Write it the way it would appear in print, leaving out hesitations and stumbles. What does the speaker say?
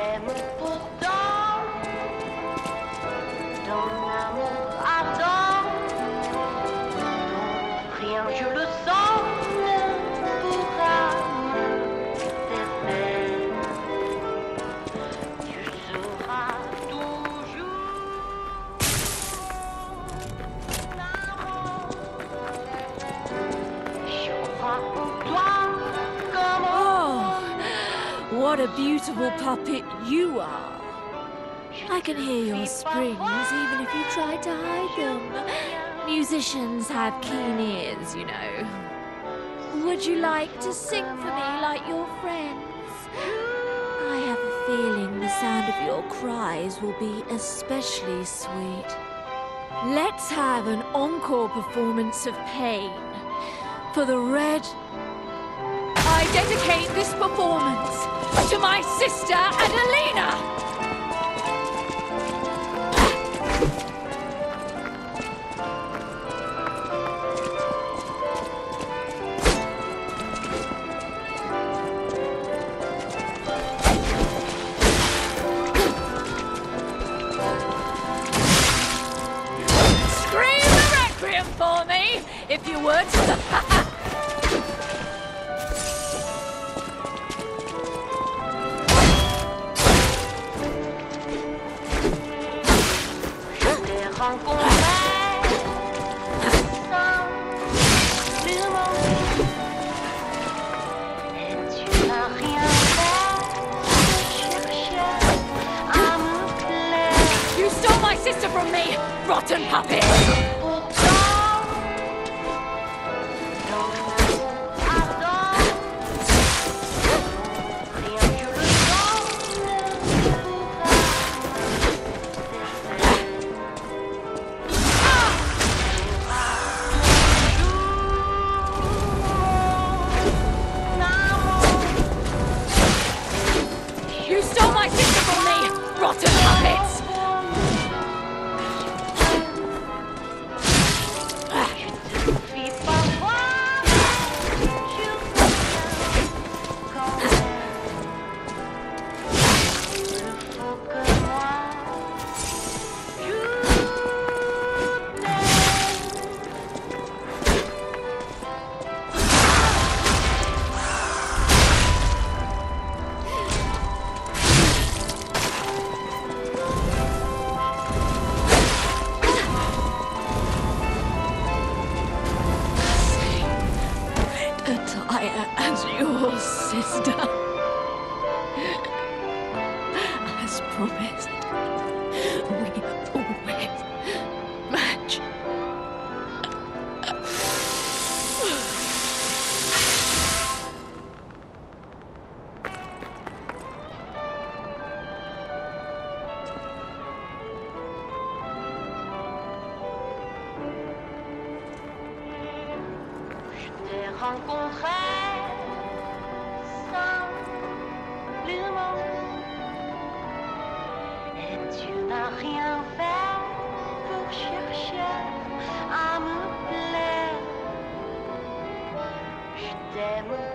t'aime pourtant, ton amour ardent, rien je le sens ne pourra me défaire. Tu seras toujours l'amour. Je crois en toi comme What a beautiful puppet you are. I can hear your springs even if you try to hide them. Musicians have keen ears, you know. Would you like to sing for me like your friends? I have a feeling the sound of your cries will be especially sweet. Let's have an encore performance of Pain for the Red. I dedicate this performance to my sister Adelina! Scream the Requiem for me, if you would! You stole my sister from me, rotten puppet! You stole my sister from me, rotten puppets! Attire as your sister. As promised, we always match. Rencontré simplement et tu n'as rien fait pour chercher à me plaire. Je t'aime